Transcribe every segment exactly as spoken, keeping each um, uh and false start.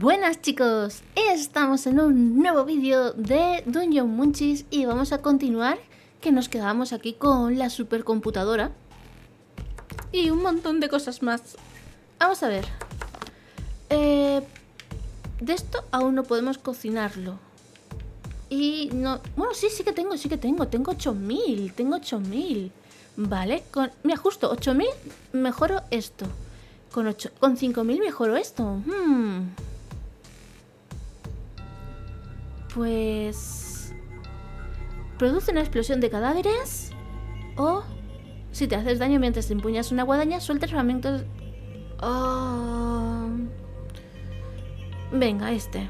Buenas chicos, estamos en un nuevo vídeo de Dungeon Munchies y vamos a continuar, que nos quedamos aquí con la supercomputadora y un montón de cosas más. Vamos a ver, eh, de esto aún no podemos cocinarlo y no, bueno sí, sí que tengo, sí que tengo, tengo ocho mil, tengo ocho mil, vale, con, mira justo ocho mil mejoro esto, con, ocho, con cinco mil mejoro esto, hmm. Pues... produce una explosión de cadáveres. O... si te haces daño mientras empuñas una guadaña, sueltas fragmentos... Oh... Venga, este.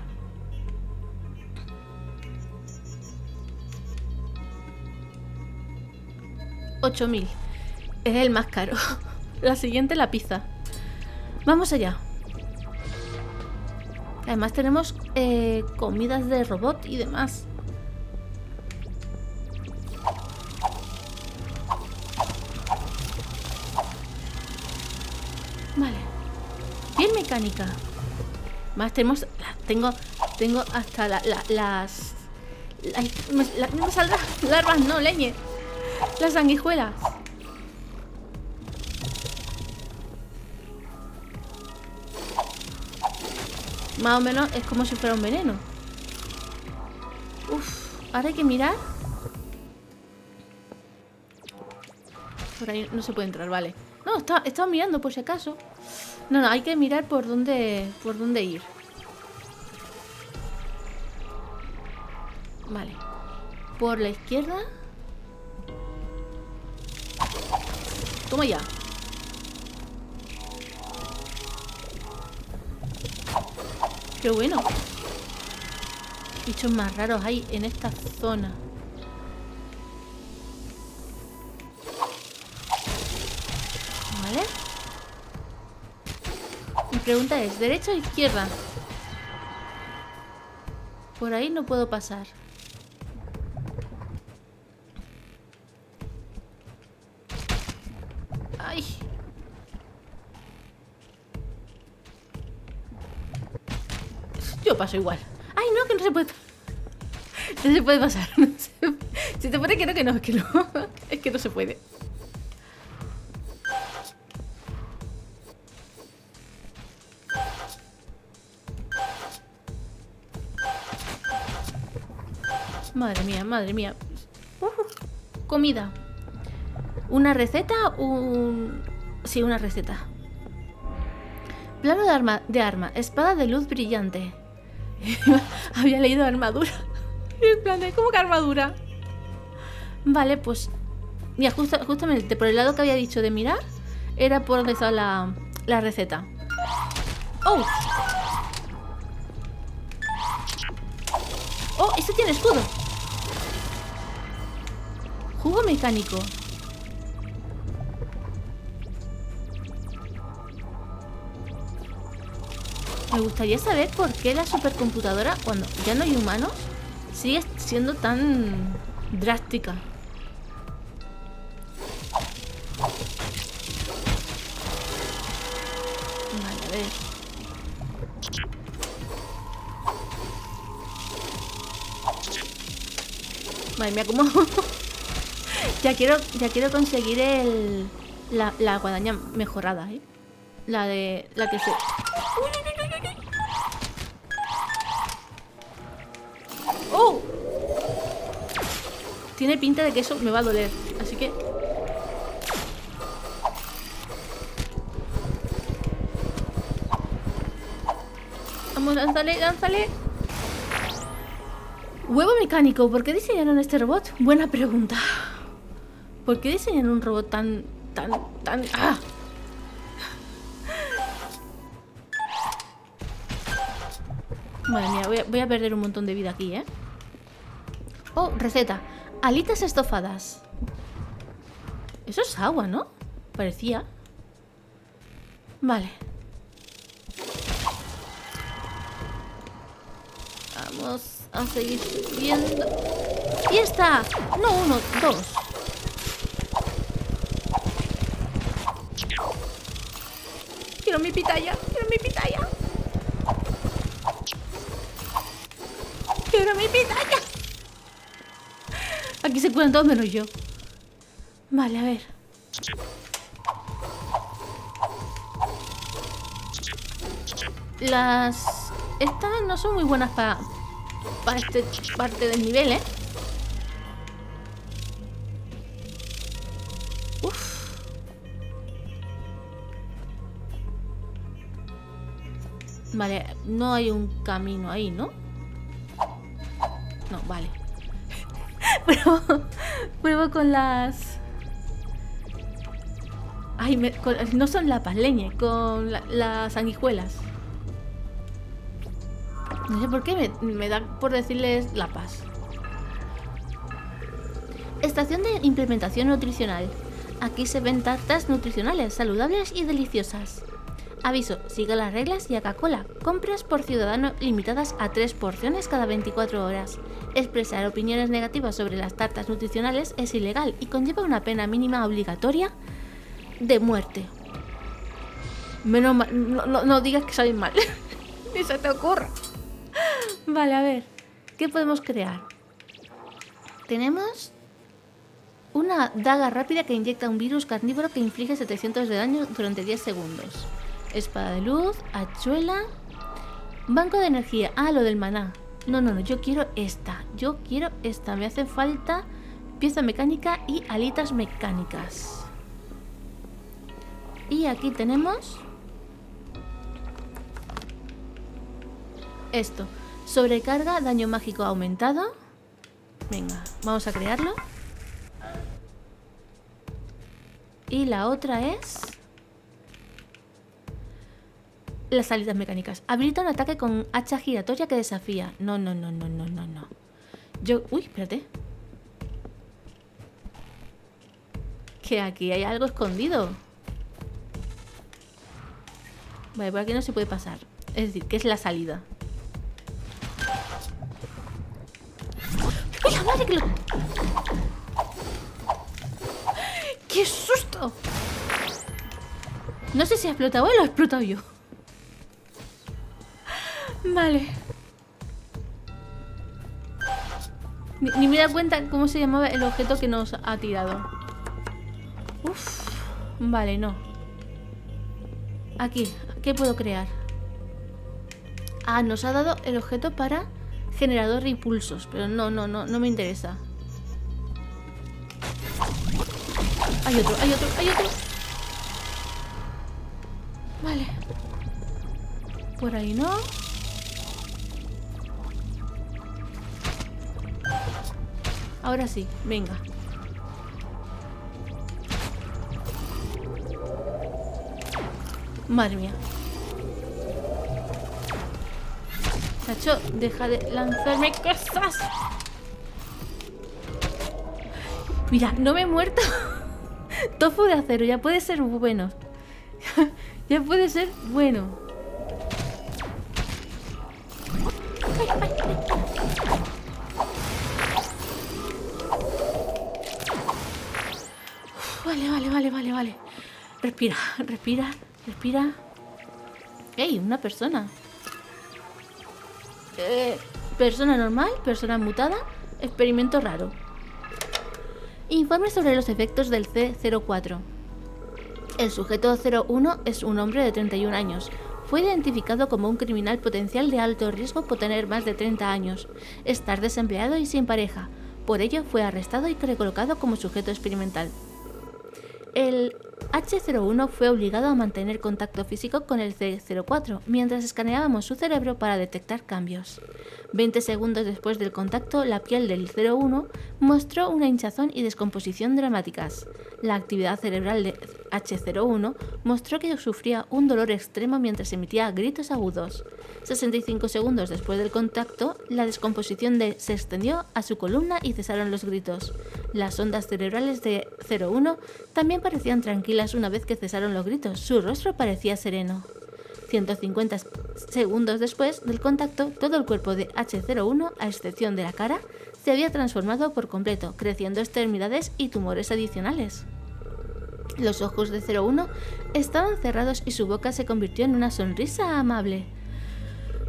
ocho mil. Es el más caro. La siguiente, la pizza. Vamos allá. Además tenemos eh, comidas de robot y demás. Vale. Piel mecánica. Más tenemos... Tengo tengo hasta la, la, las... La, me, la, no me saldrá. Larvas, no, leñe. Las sanguijuelas. Más o menos es como si fuera un veneno. Uf, ahora hay que mirar. Por ahí no se puede entrar, vale. No, estaba, estaba mirando por si acaso. No, no, hay que mirar por dónde, por dónde ir. Vale. Por la izquierda. Toma ya. Qué bueno. Bichos más raros hay en esta zona. Vale. Mi pregunta es, ¿derecha o izquierda? Por ahí no puedo pasar. Ay. Yo paso igual. Ay, no, que no se puede. No se puede pasar. No se... Si te pone que no, que no, que no. Es que no se puede. Madre mía, madre mía. Uh, comida. Una receta, un... Sí, una receta. Plano de arma, de arma. Espada de luz brillante. Había leído armadura. En plan de, ¿cómo que armadura? Vale, pues... Mira, justa, justamente por el lado que había dicho de mirar, era por donde estaba la, la receta. ¡Oh! ¡Oh! ¡Este tiene escudo! Jugo mecánico. Me gustaría saber por qué la supercomputadora, cuando ya no hay humanos, sigue siendo tan drástica. Vale, a ver. Madre mía, cómo... ya quiero, ya quiero conseguir el... La, la guadaña mejorada, ¿eh? La de... La que se... ¡Oh! Tiene pinta de que eso me va a doler, así que... Vamos, lánzale, lánzale. Huevo mecánico, ¿por qué diseñaron este robot? Buena pregunta. ¿Por qué diseñaron un robot tan... tan... tan... ¡Ah! Madre mía, voy a, voy a perder un montón de vida aquí, ¿eh? Oh, receta. Alitas estofadas. Eso es agua, ¿no? Parecía. Vale. Vamos a seguir subiendo. ¡Y está! No, uno, dos. Quiero mi pitaya, quiero mi pitaya. quiero mi pitaña! Aquí se curan todos menos yo. Vale, a ver. Las... Estas no son muy buenas para... Para esta parte del nivel, ¿eh? Uf. Vale, no hay un camino ahí, ¿no? No, vale. Pruebo, pruebo con las... Ay, me, con, no son lapas, leñe, con la, las sanguijuelas. No sé por qué me, me da por decirles lapas. Estación de implementación nutricional. Aquí se ven tartas nutricionales, saludables y deliciosas. Aviso, sigue las reglas y haga cola. Compras por ciudadano limitadas a tres porciones cada veinticuatro horas. Expresar opiniones negativas sobre las tartas nutricionales es ilegal y conlleva una pena mínima obligatoria de muerte. Menos mal, no, no, no digas que soy mal. Ni se te ocurra. Vale, a ver. ¿Qué podemos crear? Tenemos una daga rápida que inyecta un virus carnívoro que inflige setecientos de daño durante diez segundos. Espada de luz, hachuela. Banco de energía. Ah, lo del maná. No, no, no, yo quiero esta. Yo quiero esta. Me hace falta pieza mecánica y alitas mecánicas. Y aquí tenemos esto. Sobrecarga, daño mágico aumentado. Venga, vamos a crearlo. Y la otra es las alitas mecánicas. Habilita un ataque con hacha giratoria que desafía. No, no, no, no, no, no, no. Yo... Uy, espérate. Que aquí hay algo escondido. Vale, por aquí no se puede pasar. Es decir, que es la salida. ¡Uy, la madre que lo... ¡Qué susto! No sé si ha explotado él o he explotado yo. Vale. Ni, ni me da cuenta cómo se llamaba el objeto que nos ha tirado. Uf. Vale, no. Aquí, ¿qué puedo crear? Ah, nos ha dado el objeto para generador de impulsos. Pero no, no, no, no me interesa. Hay otro, hay otro, hay otro. Vale. Por ahí no. Ahora sí, venga. Madre mía. Chacho, deja de lanzarme cosas. Mira, no me he muerto. Tofu de acero, ya puede ser bueno. Ya puede ser bueno. Ay, ay, ay. Vale, vale, vale, vale, vale. Respira, respira, respira. ¡Ey! Una persona. Eh, persona normal, persona mutada, experimento raro. Informe sobre los efectos del C cero cuatro. El sujeto cero uno es un hombre de treinta y un años. Fue identificado como un criminal potencial de alto riesgo por tener más de treinta años, estar desempleado y sin pareja. Por ello fue arrestado y recolocado como sujeto experimental. El H cero uno fue obligado a mantener contacto físico con el C cero cuatro mientras escaneábamos su cerebro para detectar cambios. veinte segundos después del contacto, la piel del cero uno mostró una hinchazón y descomposición dramáticas. La actividad cerebral de H cero uno mostró que sufría un dolor extremo mientras emitía gritos agudos. sesenta y cinco segundos después del contacto, la descomposición de se extendió a su columna y cesaron los gritos. Las ondas cerebrales de cero uno también parecían tranquilas una vez que cesaron los gritos. Su rostro parecía sereno. ciento cincuenta segundos después del contacto, todo el cuerpo de H cero uno, a excepción de la cara, se había transformado por completo, creciendo extremidades y tumores adicionales. Los ojos de cero uno estaban cerrados y su boca se convirtió en una sonrisa amable.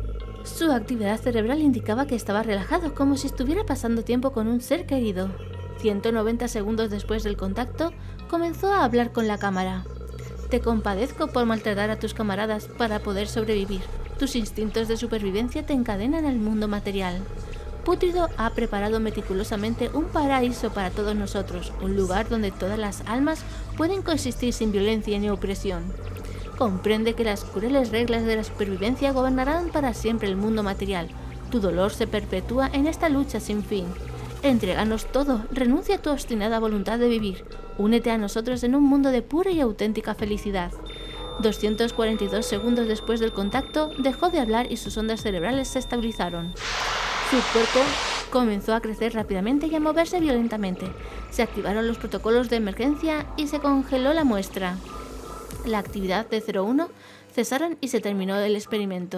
Su actividad cerebral indicaba que estaba relajado, como si estuviera pasando tiempo con un ser querido. ciento noventa segundos después del contacto, comenzó a hablar con la cámara. Te compadezco por maltratar a tus camaradas para poder sobrevivir. Tus instintos de supervivencia te encadenan al mundo material. Pútrido ha preparado meticulosamente un paraíso para todos nosotros, un lugar donde todas las almas pueden coexistir sin violencia ni opresión. Comprende que las crueles reglas de la supervivencia gobernarán para siempre el mundo material. Tu dolor se perpetúa en esta lucha sin fin. Entréganos todo, renuncia a tu obstinada voluntad de vivir. Únete a nosotros en un mundo de pura y auténtica felicidad. doscientos cuarenta y dos segundos después del contacto, dejó de hablar y sus ondas cerebrales se estabilizaron. Su cuerpo comenzó a crecer rápidamente y a moverse violentamente. Se activaron los protocolos de emergencia y se congeló la muestra. La actividad de cero uno cesaron y se terminó el experimento.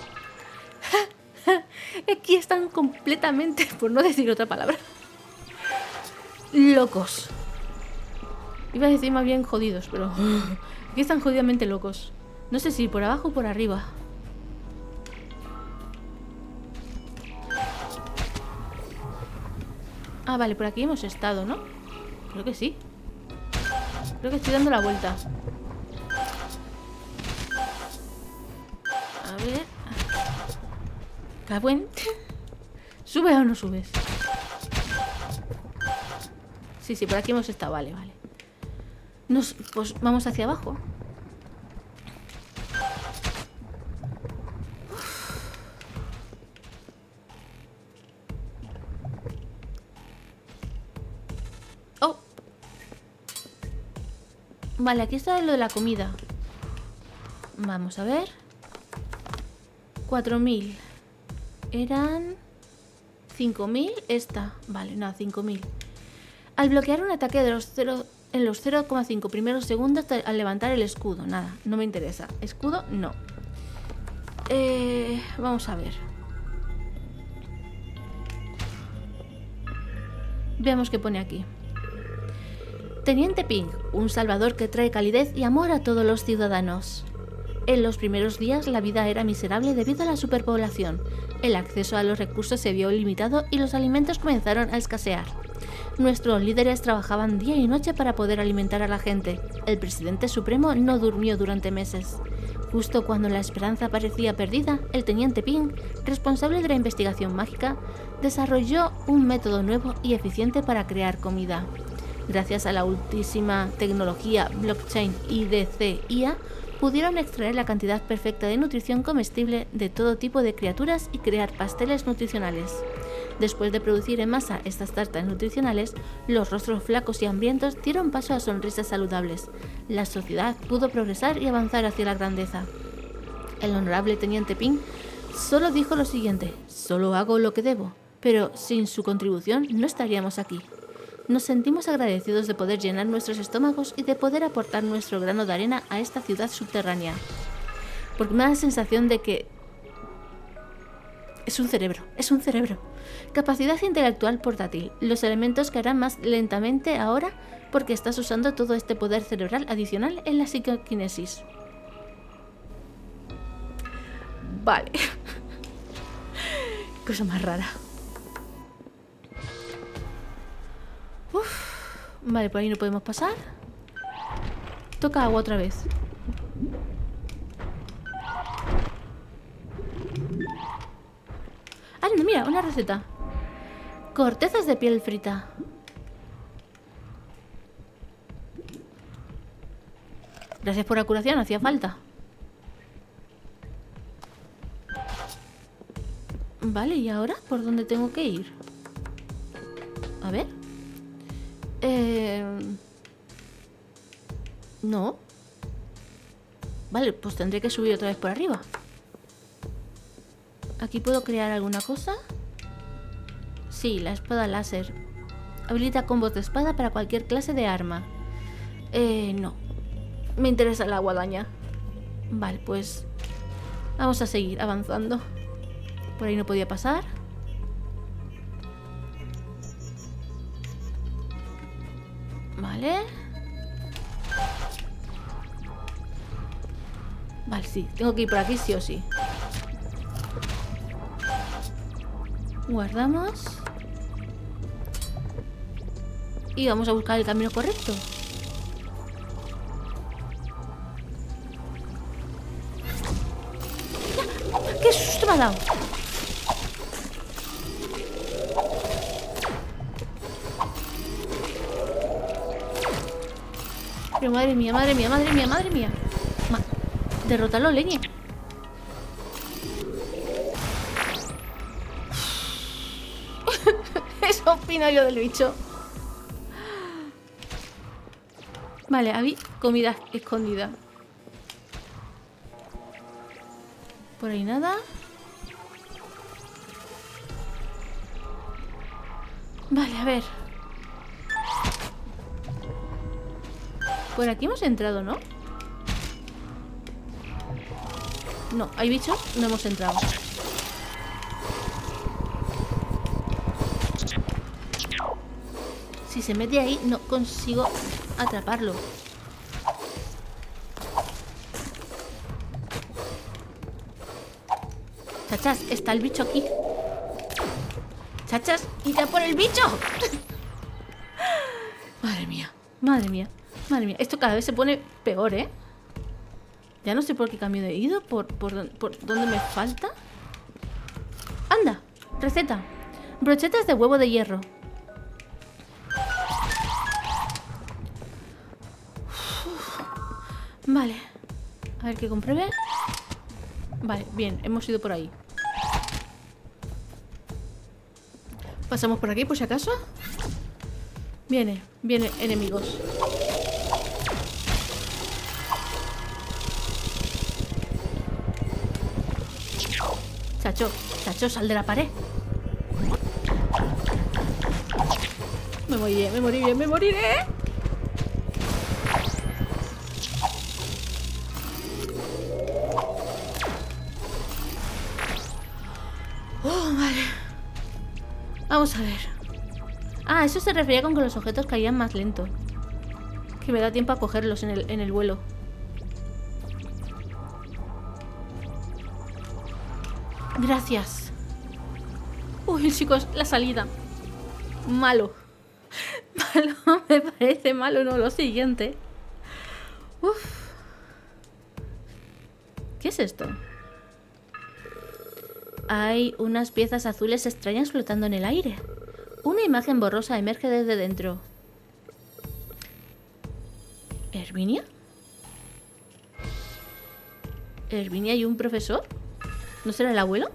Aquí están completamente, por no decir otra palabra, locos. Iba a decir más bien jodidos, pero aquí están jodidamente locos. No sé si por abajo o por arriba. Ah, vale, por aquí hemos estado, ¿no? Creo que sí. Creo que estoy dando la vuelta. A ver. Cabuen. ¿Subes o no subes? Sí, sí, por aquí hemos estado. Vale, vale. Nos, pues vamos hacia abajo. Oh. Vale, aquí está lo de la comida. Vamos a ver. cuatro mil. Eran cinco mil. Esta. Vale, no, cinco mil. Al bloquear un ataque de los cero, en los cero coma cinco primeros segundos al levantar el escudo. Nada, no me interesa. Escudo, no. Eh, vamos a ver. Veamos qué pone aquí. Teniente Ping, un salvador que trae calidez y amor a todos los ciudadanos. En los primeros días la vida era miserable debido a la superpoblación. El acceso a los recursos se vio limitado y los alimentos comenzaron a escasear. Nuestros líderes trabajaban día y noche para poder alimentar a la gente. El presidente supremo no durmió durante meses. Justo cuando la esperanza parecía perdida, el teniente Ping, responsable de la investigación mágica, desarrolló un método nuevo y eficiente para crear comida. Gracias a la ultísima tecnología blockchain I D C I A, pudieron extraer la cantidad perfecta de nutrición comestible de todo tipo de criaturas y crear pasteles nutricionales. Después de producir en masa estas tartas nutricionales, los rostros flacos y hambrientos dieron paso a sonrisas saludables. La sociedad pudo progresar y avanzar hacia la grandeza. El honorable teniente Ping solo dijo lo siguiente: solo hago lo que debo, pero sin su contribución no estaríamos aquí. Nos sentimos agradecidos de poder llenar nuestros estómagos y de poder aportar nuestro grano de arena a esta ciudad subterránea. Porque me da la sensación de que es un cerebro, es un cerebro. Capacidad intelectual portátil. Los elementos que harán más lentamente ahora porque estás usando todo este poder cerebral adicional en la psicoquinesis. Vale. Cosa más rara. Uf. Vale, por ahí no podemos pasar. Toca agua otra vez. Ah, no, mira, una receta. Cortezas de piel frita. Gracias por la curación, hacía falta. Vale, ¿y ahora por dónde tengo que ir? A ver. Eh... No. Vale, pues tendré que subir otra vez por arriba. ¿Aquí puedo crear alguna cosa? Sí, la espada láser. Habilita combos de espada para cualquier clase de arma. Eh, no. Me interesa la guadaña. Vale, pues vamos a seguir avanzando. Por ahí no podía pasar. Vale. Vale, sí. Tengo que ir por aquí sí o sí. Guardamos. Y vamos a buscar el camino correcto. ¡Qué susto me ha dado! Pero madre mía, madre mía, madre mía, madre mía. Ma Derrótalo, leñe. Eso opino yo del bicho. Vale, había comida escondida. Por ahí nada. Vale, a ver. Por aquí hemos entrado, ¿no? No, hay bichos, no hemos entrado. Si se mete ahí, no consigo atraparlo. Chachas, está el bicho aquí. Chachas, ¡id a por el bicho! Madre mía, madre mía, madre mía. Esto cada vez se pone peor, ¿eh? Ya no sé por qué camino he ido. ¿Por, por, por dónde me falta? ¡Anda! Receta. Brochetas de huevo de hierro. Uf. Vale. A ver que compruebe. Vale, bien, hemos ido por ahí. Pasamos por aquí por si acaso. Viene, viene enemigos. Chacho, chacho, sal de la pared. Me moriré, me moriré, me moriré. Oh, vale. Vamos a ver. Ah, eso se refería con que los objetos caían más lento. Que me da tiempo a cogerlos en el, en el vuelo. Gracias. Uy, chicos, la salida. Malo. Malo, me parece malo, no, lo siguiente. Uf. ¿Qué es esto? Hay unas piezas azules extrañas flotando en el aire. Una imagen borrosa emerge desde dentro. ¿Herminia? ¿Herminia y un profesor? ¿No será el abuelo?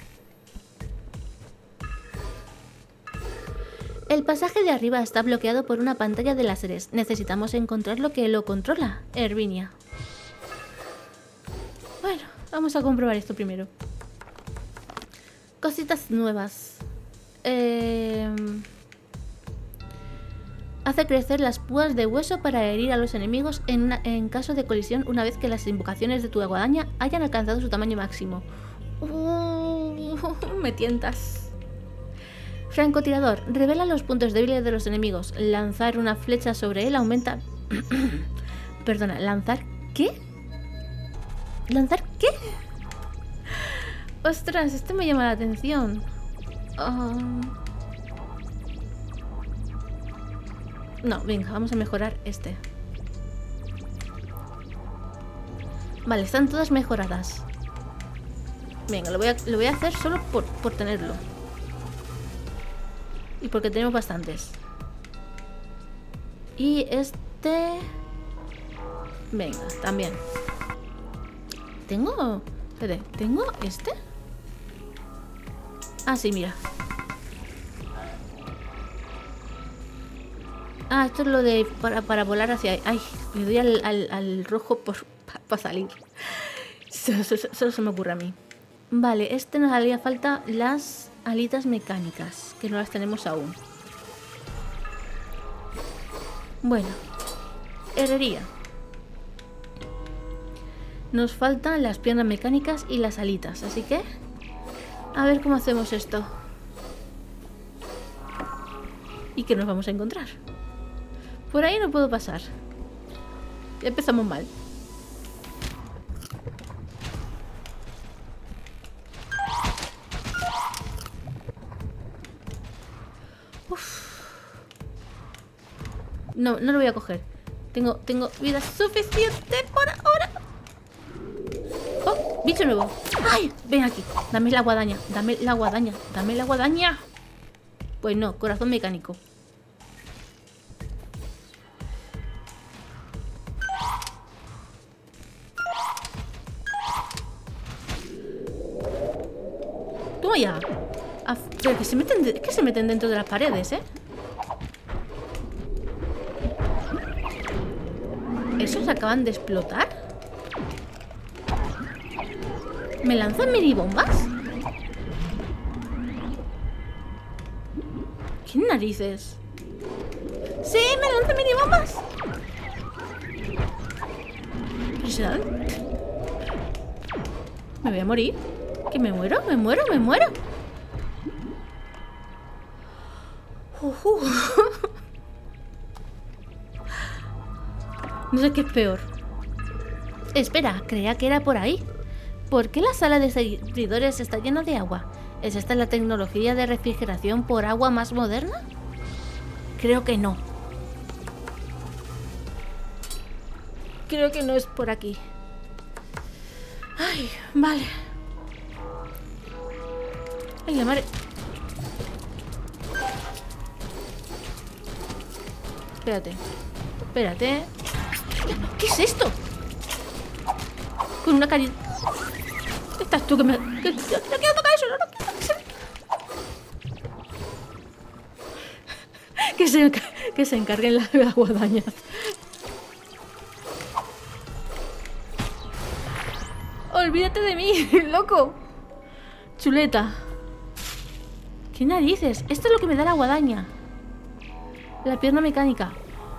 El pasaje de arriba está bloqueado por una pantalla de láseres. Necesitamos encontrar lo que lo controla. Herminia. Bueno, vamos a comprobar esto primero. Cositas nuevas. Eh... Hace crecer las púas de hueso para herir a los enemigos en, una, en caso de colisión una vez que las invocaciones de tu guadaña hayan alcanzado su tamaño máximo. Uh, me tientas. Francotirador. Revela los puntos débiles de los enemigos. Lanzar una flecha sobre él aumenta... Perdona, ¿lanzar qué? ¿Lanzar qué? Ostras, esto me llama la atención. Uh... No, venga, vamos a mejorar este. Vale, están todas mejoradas. Venga, lo voy a, lo voy a hacer solo por, por tenerlo. Y porque tenemos bastantes. Y este... Venga, también. ¿Tengo...? Espérate, ¿tengo este? Ah, sí, mira. Ah, esto es lo de para, para volar hacia ahí. Ay, le doy al, al, al rojo para pa salir. Solo, solo, solo se me ocurre a mí. Vale, este nos haría falta las alitas mecánicas, que no las tenemos aún. Bueno, herrería. Nos faltan las piernas mecánicas y las alitas, así que... A ver cómo hacemos esto. ¿Y qué nos vamos a encontrar? Por ahí no puedo pasar. Ya empezamos mal. No, no lo voy a coger. Tengo, tengo vida suficiente por ahora. Oh, bicho nuevo. ¡Ay! Ven aquí. Dame la guadaña. Dame la guadaña. Dame la guadaña. Pues no, corazón mecánico. Toma ya. Ah, pero que se meten, es que se meten dentro de las paredes, ¿eh? ¿Esos acaban de explotar? ¿Me lanzan minibombas? ¿Qué narices? ¡Sí! ¡Me lanzan minibombas! ¿Pero se dan? ¿Me voy a morir? ¿Que me muero? ¿Me muero? ¿Me muero? Uh, uh. No sé qué es peor. Espera, creía que era por ahí. ¿Por qué la sala de servidores está llena de agua? ¿Es esta la tecnología de refrigeración por agua más moderna? Creo que no. Creo que no es por aquí. Ay, vale. Ay, la madre. Espérate. Espérate. ¿Qué es esto? Con una carita. Estás tú que me... Que, no, no quiero tocar eso, no, no quiero tocar eso. Que se, que se encarguen las la guadañas. Olvídate de mí, loco. Chuleta. ¿Qué narices? Esto es lo que me da la guadaña. La pierna mecánica.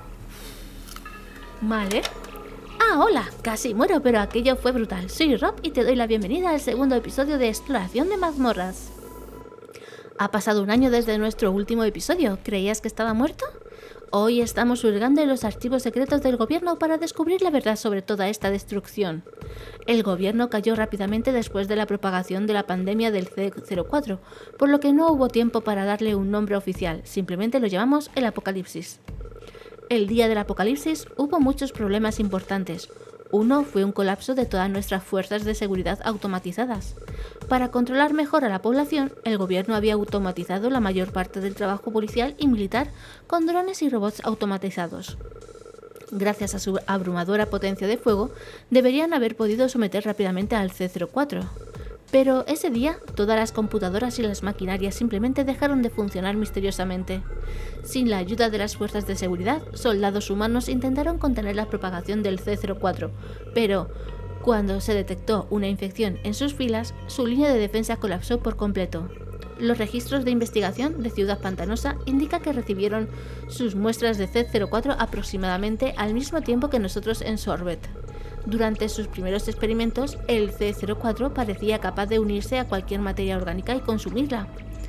Vale. Ah, hola. Casi muero, pero aquello fue brutal. Soy Rob y te doy la bienvenida al segundo episodio de Exploración de Mazmorras. Ha pasado un año desde nuestro último episodio. ¿Creías que estaba muerto? Hoy estamos hurgando en los archivos secretos del gobierno para descubrir la verdad sobre toda esta destrucción. El gobierno cayó rápidamente después de la propagación de la pandemia del C cero cuatro, por lo que no hubo tiempo para darle un nombre oficial, simplemente lo llamamos el Apocalipsis. El día del Apocalipsis hubo muchos problemas importantes. Uno fue un colapso de todas nuestras fuerzas de seguridad automatizadas. Para controlar mejor a la población, el gobierno había automatizado la mayor parte del trabajo policial y militar con drones y robots automatizados. Gracias a su abrumadora potencia de fuego, deberían haber podido someter rápidamente al C cero cuatro. Pero ese día, todas las computadoras y las maquinarias simplemente dejaron de funcionar misteriosamente. Sin la ayuda de las fuerzas de seguridad, soldados humanos intentaron contener la propagación del C cero cuatro, pero cuando se detectó una infección en sus filas, su línea de defensa colapsó por completo. Los registros de investigación de Ciudad Pantanosa indican que recibieron sus muestras de C cero cuatro aproximadamente al mismo tiempo que nosotros en Sorbet. Durante sus primeros experimentos, el C cero cuatro parecía capaz de unirse a cualquier materia orgánica y consumirla.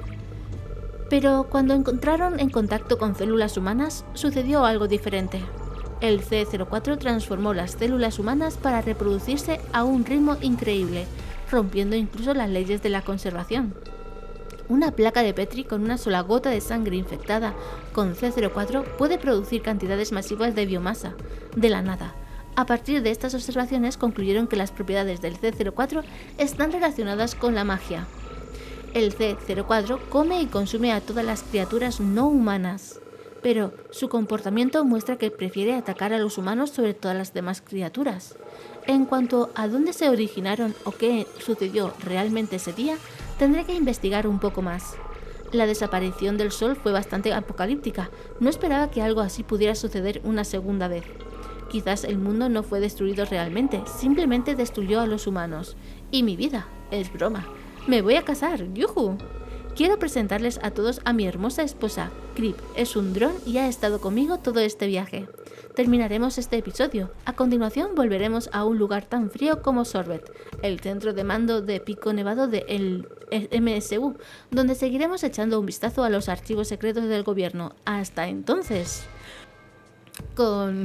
Pero cuando encontraron en contacto con células humanas, sucedió algo diferente. El C cero cuatro transformó las células humanas para reproducirse a un ritmo increíble, rompiendo incluso las leyes de la conservación. Una placa de Petri con una sola gota de sangre infectada con C cero cuatro puede producir cantidades masivas de biomasa, de la nada. A partir de estas observaciones concluyeron que las propiedades del C cero cuatro están relacionadas con la magia. El C cero cuatro come y consume a todas las criaturas no humanas, pero su comportamiento muestra que prefiere atacar a los humanos sobre todas las demás criaturas. En cuanto a dónde se originaron o qué sucedió realmente ese día, tendré que investigar un poco más. La desaparición del sol fue bastante apocalíptica, no esperaba que algo así pudiera suceder una segunda vez. Quizás el mundo no fue destruido realmente, simplemente destruyó a los humanos. Y mi vida, es broma. Me voy a casar, ¡yujú! Quiero presentarles a todos a mi hermosa esposa. Crip es un dron y ha estado conmigo todo este viaje. Terminaremos este episodio. A continuación volveremos a un lugar tan frío como Sorbet, el centro de mando de Pico Nevado de el M S U, donde seguiremos echando un vistazo a los archivos secretos del gobierno. Hasta entonces. Con...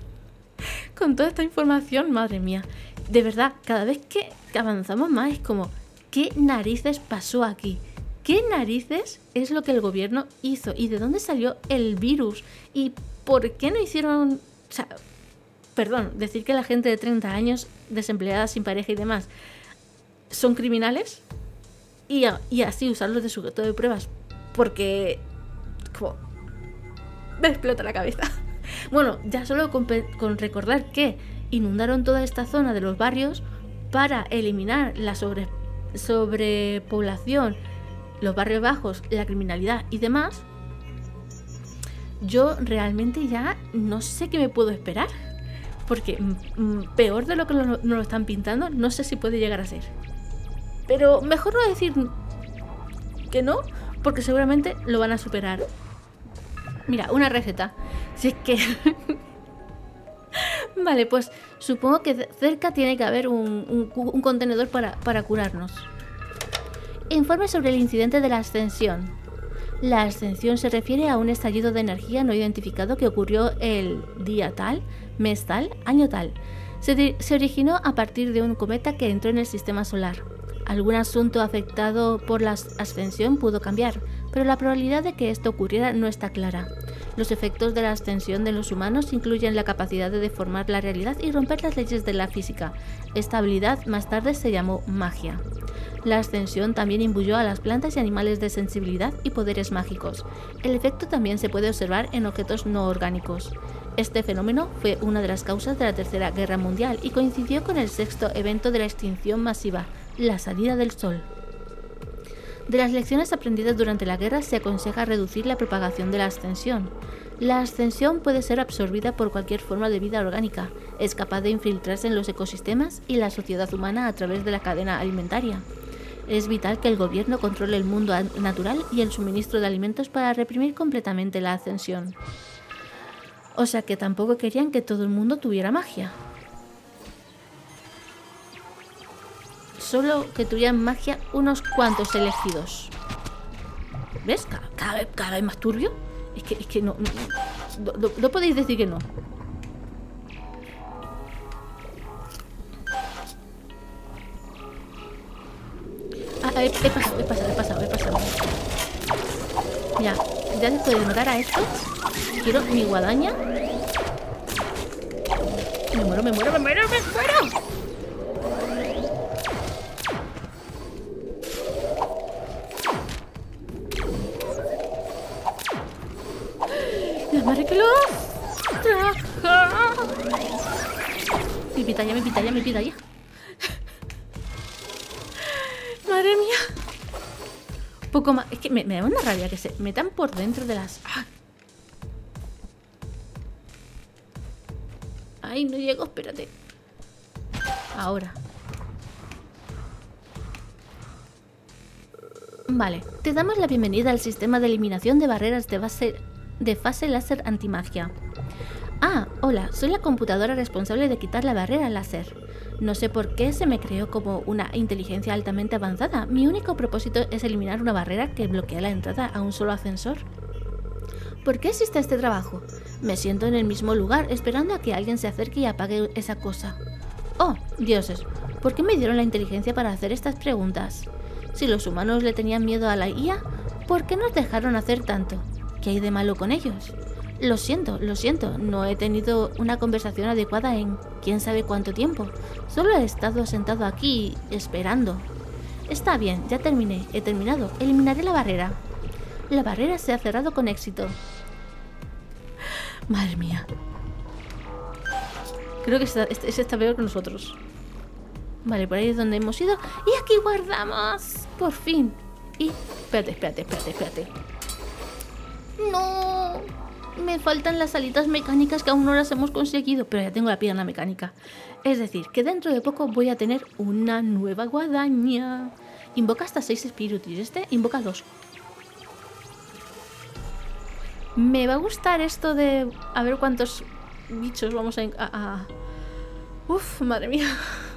Con toda esta información, madre mía, de verdad, cada vez que avanzamos más es como, ¿qué narices pasó aquí? ¿Qué narices es lo que el gobierno hizo? ¿Y de dónde salió el virus? ¿Y por qué no hicieron...? O sea, perdón, decir que la gente de treinta años, desempleada, sin pareja y demás, son criminales y, a, y así usarlos de sujeto de pruebas, porque como, me explota la cabeza. Bueno, ya solo con, con recordar que inundaron toda esta zona de los barrios para eliminar la sobre, sobrepoblación, los barrios bajos, la criminalidad y demás, yo realmente ya no sé qué me puedo esperar, porque mm, peor de lo que nos lo están pintando no sé si puede llegar a ser. Pero mejor no decir que no, porque seguramente lo van a superar. Mira, una receta. Si es que... Vale, pues supongo que cerca tiene que haber un, un, un contenedor para, para curarnos. Informe sobre el incidente de la ascensión. La ascensión se refiere a un estallido de energía no identificado que ocurrió el día tal, mes tal, año tal. Se, se originó a partir de un cometa que entró en el sistema solar. Algún asunto afectado por la ascensión pudo cambiar, pero la probabilidad de que esto ocurriera no está clara. Los efectos de la ascensión de los humanos incluyen la capacidad de deformar la realidad y romper las leyes de la física. Esta habilidad más tarde se llamó magia. La ascensión también imbuyó a las plantas y animales de sensibilidad y poderes mágicos. El efecto también se puede observar en objetos no orgánicos. Este fenómeno fue una de las causas de la Tercera Guerra Mundial y coincidió con el sexto evento de la extinción masiva, la salida del Sol. De las lecciones aprendidas durante la guerra se aconseja reducir la propagación de la ascensión. La ascensión puede ser absorbida por cualquier forma de vida orgánica, es capaz de infiltrarse en los ecosistemas y la sociedad humana a través de la cadena alimentaria. Es vital que el gobierno controle el mundo natural y el suministro de alimentos para reprimir completamente la ascensión. O sea que tampoco querían que todo el mundo tuviera magia. Solo que tuvieran magia unos cuantos elegidos. ¿Ves? Cada, cada, vez, cada vez más turbio. Es que, es que no, no, no, no podéis decir que no. Ah, he, he pasado, he pasado, he pasado, he pasado. Mira, ya después de matar a estos, quiero mi guadaña. Me muero, me muero, me muero, me muero. La madre que lo traja. Mi pitaya, mi pitaya, mi pitaya. Madre mía. Poco más. Es que me, me da una rabia que se metan por dentro de las... ¡Ah! Ay, no llego, espérate. Ahora. Vale, te damos la bienvenida al sistema de eliminación de barreras de base de fase láser antimagia. Ah, hola, soy la computadora responsable de quitar la barrera láser. No sé por qué se me creó como una inteligencia altamente avanzada. Mi único propósito es eliminar una barrera que bloquea la entrada a un solo ascensor. ¿Por qué existe este trabajo? Me siento en el mismo lugar esperando a que alguien se acerque y apague esa cosa. Oh, dioses, ¿por qué me dieron la inteligencia para hacer estas preguntas? Si los humanos le tenían miedo a la I A, ¿por qué nos dejaron hacer tanto? ¿Qué hay de malo con ellos? Lo siento, lo siento, no he tenido una conversación adecuada en quién sabe cuánto tiempo. Solo he estado sentado aquí, esperando. Está bien, ya terminé, he terminado. Eliminaré la barrera. La barrera se ha cerrado con éxito. Madre mía. Creo que ese está, está peor que nosotros. Vale, por ahí es donde hemos ido. Y aquí guardamos. Por fin. Y... Espérate, espérate, espérate, espérate. No. Me faltan las alitas mecánicas que aún no las hemos conseguido. Pero ya tengo la pierna mecánica. Es decir, que dentro de poco voy a tener una nueva guadaña. Invoca hasta seis espíritus. Este invoca dos. Me va a gustar esto de... A ver cuántos bichos vamos a... a, a... Uf, madre mía.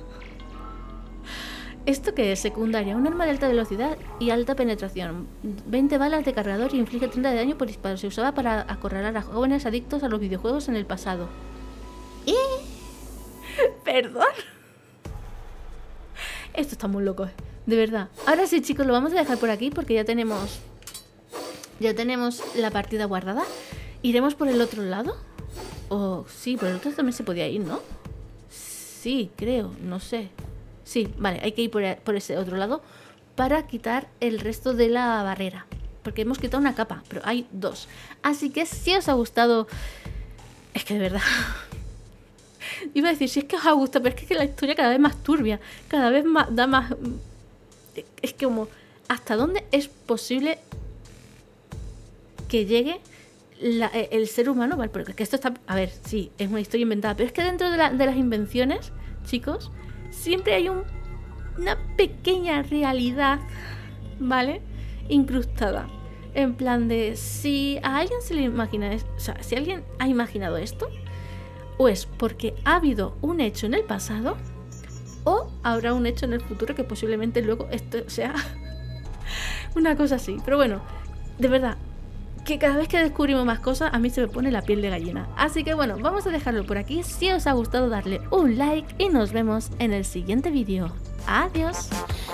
¿Esto qué es? Secundaria. Un arma de alta velocidad y alta penetración. veinte balas de cargador y inflige treinta de daño por disparo. Se usaba para acorralar a jóvenes adictos a los videojuegos en el pasado. ¿Eh? ¿Perdón? Esto está muy loco. De verdad. Ahora sí, chicos, lo vamos a dejar por aquí porque ya tenemos... Ya tenemos la partida guardada. ¿Iremos por el otro lado? Oh, sí, por el otro también se podía ir, ¿no? Sí, creo, no sé. Sí, vale, hay que ir por, por ese otro lado para quitar el resto de la barrera. Porque hemos quitado una capa, pero hay dos. Así que si os ha gustado... Es que de verdad... Iba a decir, si es que os ha gustado, pero es que la historia cada vez más turbia. Cada vez más da más... Es que como... ¿Hasta dónde es posible que llegue la, el ser humano? Vale, porque esto está... A ver, sí, es una historia inventada. Pero es que dentro de, la, de las invenciones, chicos, siempre hay un, una pequeña realidad, ¿vale? Incrustada. En plan de... Si a alguien se le imagina... O sea, si alguien ha imaginado esto... O es porque ha habido un hecho en el pasado o habrá un hecho en el futuro que posiblemente luego esto sea una cosa así. Pero bueno, de verdad, que cada vez que descubrimos más cosas a mí se me pone la piel de gallina. Así que bueno, vamos a dejarlo por aquí. Si os ha gustado, darle un like y nos vemos en el siguiente vídeo. Adiós.